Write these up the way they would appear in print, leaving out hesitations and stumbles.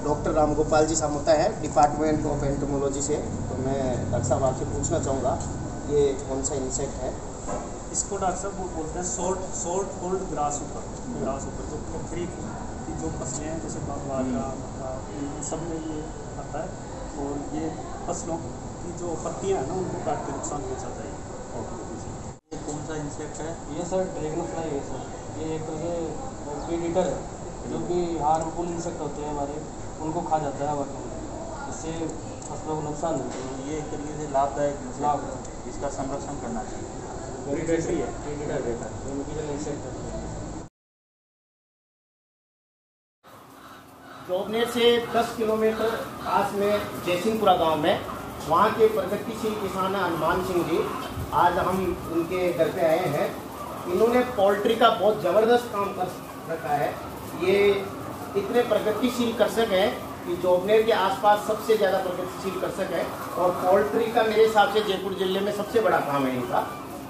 Doctor Ramgopal जी सामोता है, department of entomology से। तो मैं डॉक्टर साहब आपसे पूछना चाहूँगा, ये कौन सा इंसेक्ट है? इसको डॉक्टर साहब वो बोलते हैं सॉल्ट कोल्ड ग्रास ऊपर जो खरीफ की जो फसलें हैं जैसे बाजरा मक्का, इन सब में ये आता है और ये फसलों की जो पत्तियाँ हैं ना उनको काट के नुकसान पहुँचाता है। ये कौन सा इंसेक्ट है? ये सर ड्रैगन फ्लाई है सर। ये एक तरह से प्रीडेटर है जो कि हार्मफुल इंसेक्ट होते हैं हमारे, उनको खा जाता है हवा के अंदर, इससे फसलों को नुकसान होता है। ये एक तरीके से लाभदायक इंसेक्ट है, इसका संरक्षण करना चाहिए। प्रीडेटर ही है, प्रीडेटर इंसेक्ट है। जोबनेर से 10 किलोमीटर पास में जयसिंहपुरा गांव में, वहाँ के प्रगतिशील किसान हनुमान सिंह जी, आज हम उनके घर पे आए हैं। इन्होंने पोल्ट्री का बहुत ज़बरदस्त काम कर रखा है। ये इतने प्रगतिशील कृषक हैं कि जोबनेर के आसपास सबसे ज़्यादा प्रगतिशील कृषक है और पोल्ट्री का मेरे हिसाब से जयपुर जिले में सबसे बड़ा काम है इनका।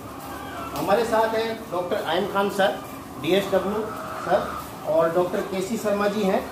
हमारे साथ हैं doctor Ayam Khan sir, DSW sir, और डॉक्टर KC शर्मा जी हैं।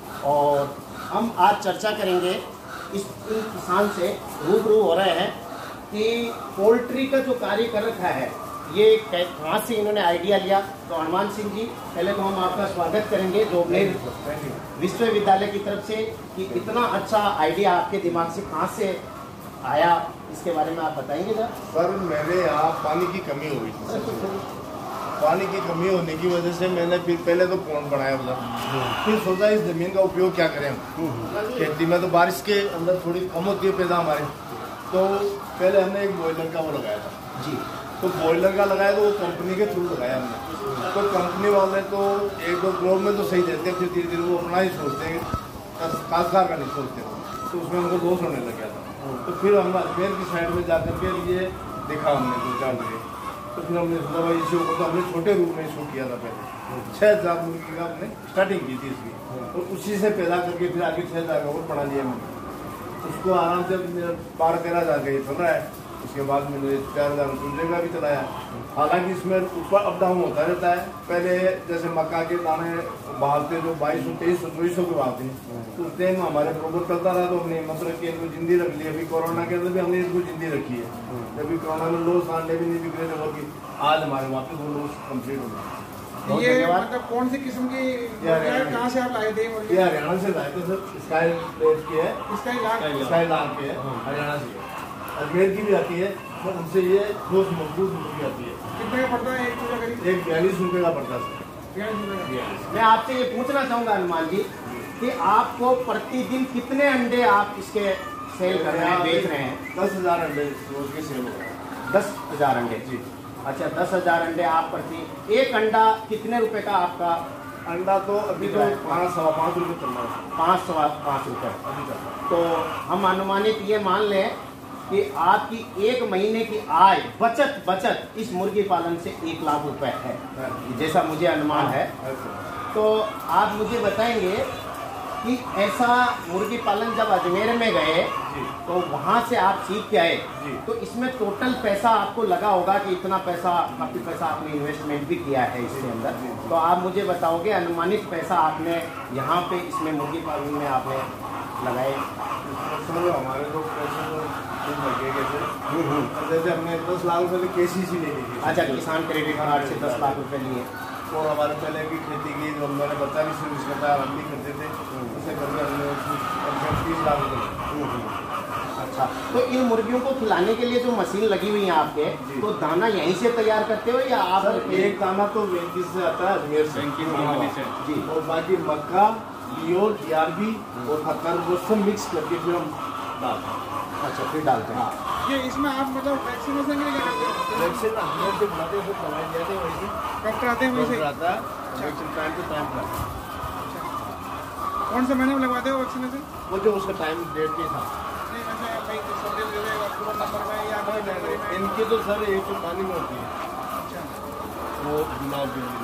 और हम आज चर्चा करेंगे, इन किसान से रूबरू हो रहे हैं कि पोल्ट्री का जो कार्य कर रखा है ये कहाँ से इन्होंने आइडिया लिया। तो हनुमान सिंह जी, पहले तो हम आपका स्वागत करेंगे जोबनेर विश्वविद्यालय की तरफ से कि इतना अच्छा आइडिया आपके दिमाग से कहाँ से आया, इसके बारे में आप बताएंगे सर। सर मेरे यहाँ पानी की कमी हुई थी। पानी की कमी होने की वजह से मैंने फिर पहले तो पॉन्ड बनाया था, फिर सोचा इस ज़मीन का उपयोग क्या करें हम खेती में। तो बारिश के अंदर थोड़ी कम होती है पैदा हमारे, तो पहले हमने एक बॉयलर का वो लगाया था जी। तो बॉयलर का लगाया तो वो कंपनी के थ्रू लगाया हमने। तो कंपनी वाले तो 1-2 करोड़ में तो सही देते हैं, फिर धीरे धीरे वो अपना ही सोचते हैं, काश्तकार का नहीं सोचते। तो उसमें हमको दोष होने लग गया था। तो फिर हम अजमेर की साइड में जाकर के ये देखा हमने 2-4 जगह। तो फिर हमने सोचा भाई इसी को, तो हमने छोटे रूप में शुरू किया था। पहले 6000 मुर्गी का हमने स्टार्टिंग की थी इसकी, और उसी से पैदा करके फिर आगे 6000 का और बढ़ा लिया हमने। उसको आराम से 12-13 हज़ार का ये चल रहा है। उसके बाद मैंने 4000 दूसरे का भी चलाया। हालांकि इसमें ऊपर अप डाउन होता रहता है। पहले जैसे मक्का के दाने बहालते जो 2200, 2300, 2400 के बहालते हैं, तो उस टाइम हमारे प्रोग्राम चलता रहा। तो हमने हिम्मत रखी, इनको जिंदी रख ली। अभी कोरोना के अंदर भी हमने इनको जिंदी रखी है। जब कोरोना में लॉस आने भी नहीं बिगड़े लोगों की, आज हमारे वापस वो लॉस कम्प्लीट हो गया। ये मतलब कौन सी किस्म की, कहाँ से आप लाए थे? ये हरियाणा से लाए थे सर। स्काई प्लेट की है, स्काई लाल की है, हरियाणा से। अजमेर की भी आती है, तो उनसे ये 2 मजबूत मुर्गी आती है। कितने का पड़ता है एक चूजा करीब? एक 42 रुपये का पड़ता है। 42 रुपये। मैं आपसे ये पूछना चाहूँगा हनुमान जी कि आपको प्रतिदिन कितने अंडे आप इसके सेल कर रहे हैं, बेच रहे हैं? 10,000 अंडे रोज के सेल हो रहे हैं। 10,000 अंडे जी। अच्छा, 10,000 अंडे आप प्रति, एक अंडा कितने रुपए का आपका? अंडा तो अभी तो 5-5 रुपये चल रहा है। 5 रुपये अभी चल रहा है। तो हम अनुमानित ये मान लें कि आपकी 1 महीने की आय बचत इस मुर्गी पालन से 1 लाख रुपए है, जैसा मुझे अनुमान है। तो आप मुझे बताएंगे कि ऐसा मुर्गी पालन जब अजमेर में गए तो वहाँ से आप सीख के आए, तो इसमें टोटल पैसा आपको लगा होगा कि इतना पैसा, काफ़ी पैसा आपने इन्वेस्टमेंट भी किया है इसके अंदर। तो आप मुझे बताओगे अनुमानित पैसा आपने यहाँ पे इसमें मुर्गी पालन में आपने लगाए? हमारे तो पैसे लगे कैसे, जैसे हमने 10 लाख रुपये KCC ले ली थी। अच्छा, किसान क्रेडिट कार्ड से 10 लाख रुपए लिए। और हमारे पहले भी खेती की, जो हमारे बच्चा भी सर्विस करता है, हम भी करते थे, उससे करके हमने 30 लाख रुपये। अच्छा, तो इन मुर्गियों को खिलाने के लिए जो मशीन लगी हुई है आपके, तो दाना यहीं से तैयार करते हो या आप? एक दाना तो वेंकी से आता है, अजमेर से जी, और बाकी मक्का, लियो, DRB और खतर वो सब मिक्स करके फिर हम डालते हैं। अच्छा, फिर डालते हैं। ये इसमें आप मतलब वैक्सीनेशन के लिए क्या करते हो? वैक्सीन हम जो बनाते हैं सब दवाई देते हैं, वैसे डॉक्टर आते हैं वैसे? आता है वैक्सीन टाइम टू टाइम का। कौन से महीने में लगवाते हो वैक्सीनेशन? वो जो उसका टाइम डेट नहीं था। नहीं वैसे भाई सर्दी में अक्टूबर नवंबर में या जनवरी में? इनकी तो सर एक तो पानी में होती है। अच्छा, वो बिना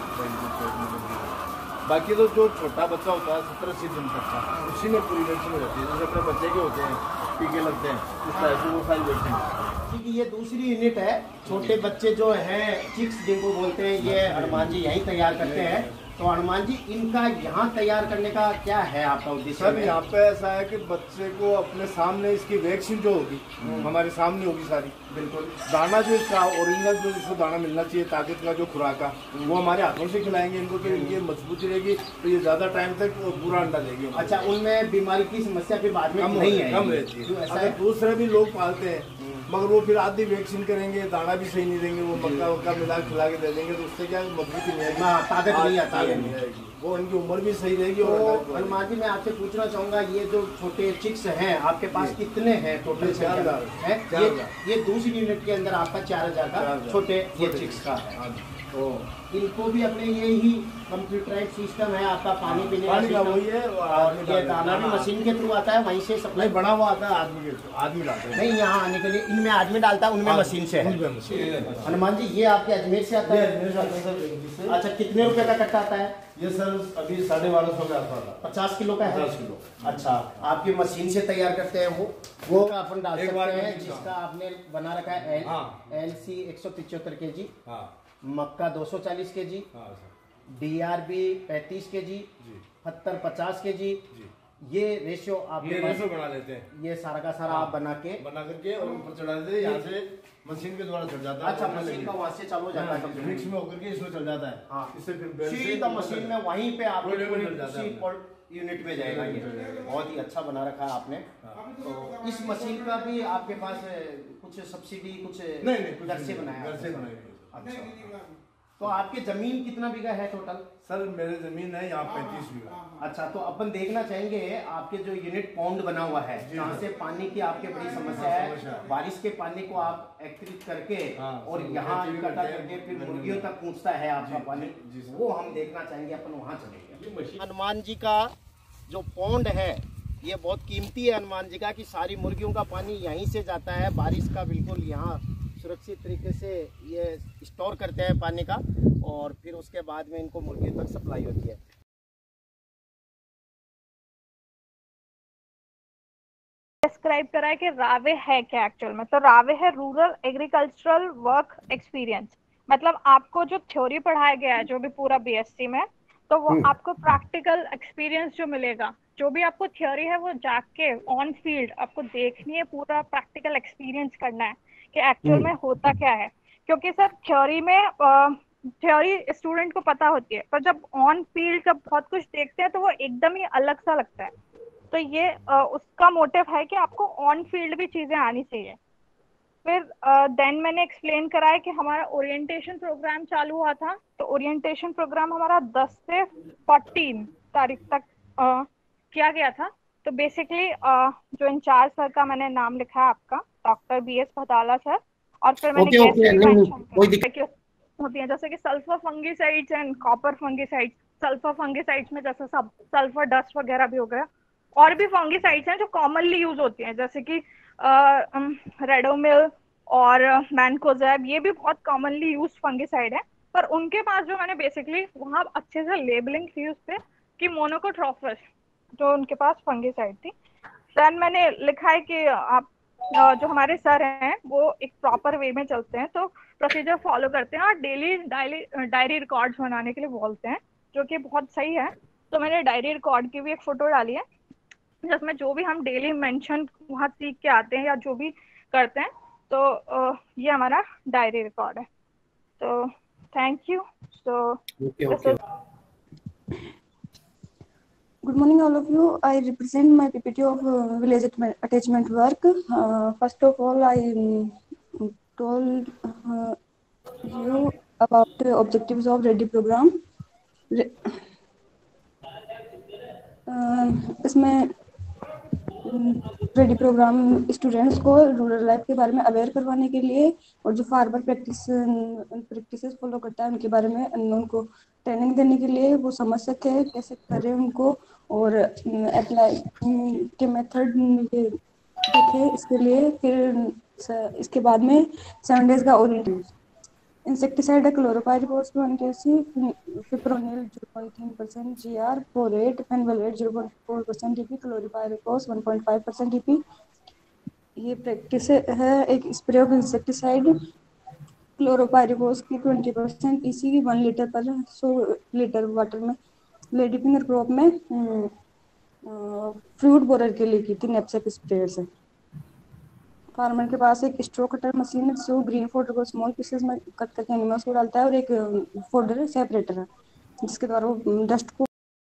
बाकी तो जो छोटा बच्चा होता है 17-80 दिन तक का, उसी में पूरी वैक्सीन हो जाती है। जैसे अपने बच्चे के होते हैं, टीके लगते हैं, इस तरह से वो सारी वैक्सीन आपकी की ये दूसरी यूनिट है। छोटे बच्चे जो हैं चिक्स जिनको बोलते हैं, ये हनुमान जी यहीं तैयार करते हैं। तो हनुमान जी इनका यहाँ तैयार करने का क्या है आपका उद्देश्य? सर यहाँ पे ऐसा है कि बच्चे को अपने सामने इसकी वैक्सीन जो होगी हमारे सामने होगी सारी, बिल्कुल दाना जो इसका ओरिजिनल जो इसको दाना मिलना चाहिए ताकत का जो खुराक का, वो हमारे हाथों से खिलाएंगे इनको, तो इनकी मजबूती रहेगी, तो ये ज्यादा टाइम तक पूरा अंडा देगी। अच्छा, उनमें बीमारी की समस्या फिर बाद में नहीं है, कम रहती है। अगर दूसरे भी लोग पालते हैं मगर वो फिर आधी वैक्सीन करेंगे, दाना भी सही नहीं देंगे, वो मक्का वक्का मिला खिला के दे देंगे, तो उससे क्या मजबूती नहीं आएगी, ताकत नहीं आएगी, वो इनकी उम्र भी सही रहेगी। तो और हनुमान जी मैं आपसे पूछना चाहूंगा, ये जो छोटे चिक्स हैं आपके पास कितने हैं टोटल? 4,000 है। ये दूसरी यूनिट के अंदर आपका 4,000 का छोटे ये चिक्स का है। तो इनको भी अपने ये ही कंप्यूटराइज सिस्टम है आपका, पानी पीने का वही है, और ये दाना भी मशीन के थ्रू आता है, वहीं से सप्लाई बना हुआ आता है, आदमी डालते हैं। नहीं, यहाँ आने के लिए इनमें आदमी डालता है, उनमें मशीन से है। हनुमान जी ये आपके अजमेर से आता है? अच्छा, कितने रुपए का कट्टा आता है ये? सर अभी 1250 का आता है। 50 किलो का है? 50 किलो। अच्छा, आपकी मशीन से तैयार करते हैं वो अपन डाल सकते हैं, जिसका आपने बना रखा है LC 175 kg, मक्का 240 kg, DRB 35 kg, पत्थर 50 kg। ये रेशियो आप बना लेते हैं, ये सारा का सारा आप बना करके और ऊपर चढ़ा देते हैं, यहाँ से मशीन के द्वारा चढ़ जाता है। अच्छा, मशीन का वहाँ से चालू हो जाता है, मिक्स में होकर के इसमें चल जाता है। हाँ, इससे फिर सीधा मशीन में वहीं पे आप जाता यूनिट में जाएगा। ये बहुत ही अच्छा बना रखा है आपने। तो इस मशीन का भी आपके पास कुछ सब्सिडी कुछ नहीं घर से बनाया? घर से बनाई। अच्छा, तो आपके जमीन कितना बीघा है टोटल? सर मेरे जमीन है यहाँ 35 बीघा। अच्छा, तो अपन देखना चाहेंगे आपके जो यूनिट पॉन्ड बना हुआ है, जहाँ से पानी की आपके बड़ी समस्या है, बारिश के पानी को आप एकत्रित करके और यहाँ इकट्ठा करके फिर मुर्गियों तक पहुँचता है आपका पानी, वो हम देखना चाहेंगे, अपन वहाँ चलेंगे। हनुमान जी का जो पॉन्ड है ये बहुत कीमती है हनुमान जी का, कि सारी मुर्गियों का पानी यहीं से जाता है, बारिश का बिल्कुल यहाँ सुरक्षित तरीके से ये स्टोर करते हैं पानी का, और फिर उसके बाद में इनको मुर्गियों तक सप्लाई होती है। डिस्क्राइब करा है कि रावे है क्या एक्चुअल में, तो रावे है रूरल एग्रीकल्चरल वर्क एक्सपीरियंस। मतलब आपको जो थ्योरी पढ़ाया गया है जो भी पूरा BSc में, तो वो आपको प्रैक्टिकल एक्सपीरियंस जो मिलेगा, जो भी आपको थ्योरी है वो जाके ऑन फील्ड आपको देखनी है, पूरा प्रैक्टिकल एक्सपीरियंस करना है कि एक्चुअल में होता क्या है। क्योंकि सर थ्योरी में थ्योरी स्टूडेंट को पता होती है, पर जब ऑन फील्ड जब बहुत कुछ देखते हैं तो वो एकदम ही अलग सा लगता है। तो ये उसका मोटिव है कि आपको ऑन फील्ड भी चीजें आनी चाहिए। फिर देन मैंने एक्सप्लेन करा है कि हमारा ओरिएंटेशन प्रोग्राम चालू हुआ था, तो ओरिएंटेशन प्रोग्राम हमारा 10 से 14 तारीख तक किया गया था। तो बेसिकली जो इंचार्ज सर का मैंने नाम लिखा है आपका, डॉक्टर BS भदाला सर, और फिर मैंने होती है जैसे कि sulphur fungicides and copper fungicides. Sulphur fungicides में जैसे सब सल्फर डस्ट वगैरह भी हो गया, और भी फंगिसाइड्स हैं जो कॉमनली यूज होती हैं, जैसे कि रेडोमिल और मैनकोजैब, ये भी बहुत कॉमनली यूज फंगिसाइड है। पर उनके पास जो मैंने बेसिकली वहाँ अच्छे से लेबलिंग थी उस पर कि मोनोकोट्रोफस जो उनके पास फंगिसाइड थी। देन मैंने लिखा है कि आप जो हमारे सर हैं वो एक प्रॉपर वे में चलते हैं, तो प्रोसीजर फॉलो करते हैं और डेली डायरी रिकॉर्ड्स बनाने के लिए बोलते हैं, जो कि बहुत सही है। तो मैंने डायरी रिकॉर्ड की भी एक फोटो डाली है, जिसमें जो भी हम डेली मेंशन वहाँ सीख के आते हैं या जो भी करते हैं, तो ये हमारा डायरी रिकॉर्ड है। तो thank you. So Good morning, all of you. I represent my PPT of village attachment work. First of all, I told you about the objectives of READY program. इसमें रेडी प्रोग्राम स्टूडेंट्स को rural life के बारे में aware करवाने के लिए, और जो फार्मर प्रैक्टिसेस फॉलो करता है उनके बारे में उनको ट्रेनिंग देने के लिए, वो समझ सके कैसे करें उनको, और अप्लाई के मेथड देखे इसके लिए। फिर इसके बाद में 7 डेज का ओरिएंटेशन। इंसेक्टिसाइड है chlorpyrifos 1 kg, fipronil 0.3% GR, phorate fenvalerate 0.4% DP, chlorpyrifos 1.5% DP, ये प्रैक्टिस है एक स्प्रे ऑफ इंसेक्टिसाइड क्लोरोपाइरिफॉस की 20% इसी की 1 लीटर पर 100 लीटर वाटर में लेडी फिंगर क्रॉप में फ्रूट बोरर के लिए की थी नेपसेक स्प्रेयर से। फार्मर के पास एक स्ट्रो कटर मशीन है जो ग्रीन फोल्डर को स्मॉल पीसेस में कट करके एनिमल्स को डालता है और एक फोल्डर सेपरेटर है जिसके द्वारा वो डस्ट को।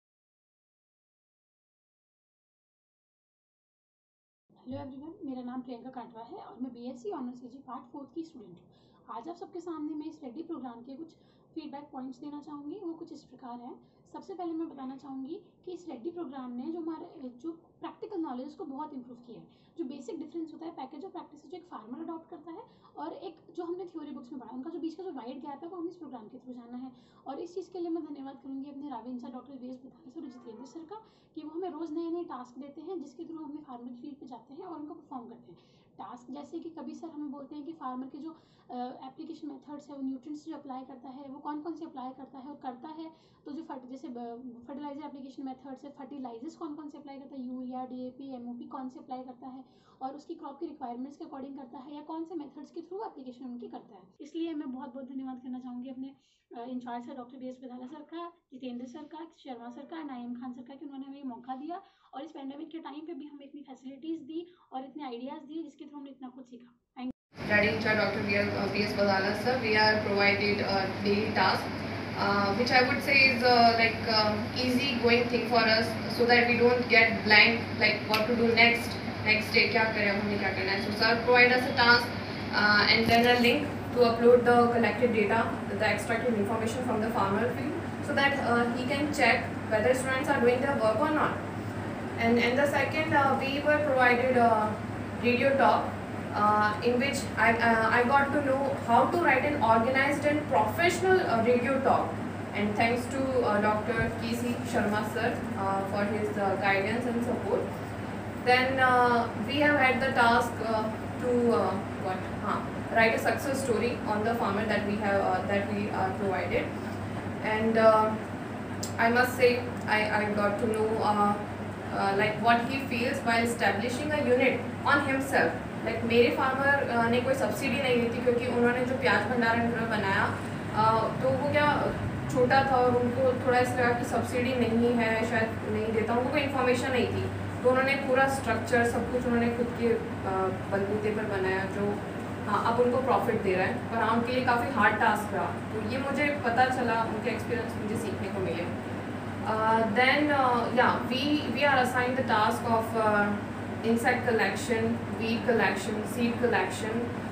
हेलो एवरीवन, मेरा नाम प्रियंका काटवा है और मैं बीएससी ऑनर्स केजी पार्ट 4 की स्टूडेंट हूँ। आज आप सबके सामने मैं इस रेडी प्रोग्राम के कुछ फीडबैक पॉइंट्स देना चाहूँगी। वो कुछ इस प्रकार हैं। सबसे पहले मैं बताना चाहूँगी कि इस रेडी प्रोग्राम ने जो हमारे जो प्रैक्टिकल नॉलेज उसको बहुत इंप्रूव किया है। जो बेसिक डिफरेंस होता है पैकेज ऑफ प्रैक्टिस जो एक फार्मर अडॉप्ट करता है और एक जो हमने थ्योरी बुक्स में पढ़ा, उनका जो बीच का जो वाइड गैप है वो हमें इस प्रोग्राम के थ्रू जाना है। और इस चीज़ के लिए मैं धन्यवाद करूँगी अपने रावे incharge doctor V S Bathala sir और जितेंद्र सर का कि वो हमें रोज़ नए नए टास्क देते हैं जिसके थ्रू हमने फार्मर की फील्ड पे जाते हैं और उनको परफॉर्म करते हैं। टास्क जैसे कि कभी सर हमें बोलते हैं कि फार्मर के जो एप्लीकेशन मेथड्स है वो न्यूट्रिएंट्स जो अप्लाई करता है वो कौन कौन से अप्लाई करता है और करता है तो जो जैसे फर्टिलाइजर एप्लीकेशन मेथड्स है फर्टिलाइजर्स कौन कौन से अप्लाई करता है, यूरिया, डीएपी, एमओपी कौन से अप्लाई करता है और उसकी क्रॉप की रिक्वायरमेंट्स के अकॉर्डिंग करता है या कौन से मेथड्स के थ्रू एप्लीकेशन उनकी करता है। इसलिए मैं बहुत बहुत धन्यवाद करना चाहूँगी अपने incharge sir doctor V S Bathala sir का, जितेंद्र सर का, शर्मा सर का, नाइम खान सर का कि उन्होंने हमें मौका दिया और इस पैंडेमिक के टाइम पे भी हमें इतनी फैसिलिटीज़ दी और इतने आइडियाज़ दिए जिसके थ्रू हमने इतना कुछ सीखा। Thank you. Study Incharge Dr. V.S. Badalas sir, we are provided a daily task which I would say is like easy going thing for us so that we don't get blank like what to do next day क्या करें हमने क्या करना है. So sir provide us a task and then a link to upload the collected data, the extracted information from the farmer field so that he can check whether students are doing their work or not. And the second we were provided a radio talk in which I got to know how to write an organized and professional radio talk, and thanks to Dr. K.C. Sharma sir for his guidance and support. Then we have had the task to write a success story on the farmer that we are provided, and I must say I got to know like what he feels while establishing a unit on himself. Like मेरे farmer ने कोई subsidy नहीं दी थी क्योंकि उन्होंने जो प्याज भंडारण गृह बनाया तो वो क्या छोटा था और उनको थोड़ा इस लगा कि सब्सिडी नहीं है, शायद नहीं देता, उनको कोई इन्फॉर्मेशन नहीं थी। तो उन्होंने पूरा स्ट्रक्चर सब कुछ उन्होंने खुद के बलबूते पर बनाया जो अब उनको प्रॉफिट दे रहा है। पर हाँ उनके लिए काफ़ी हार्ड टास्क रहा, तो ये मुझे पता चला, उनके एक्सपीरियंस मुझे सीखने को मिले। Then we are assigned the task of insect collection, weed collection, seed collection,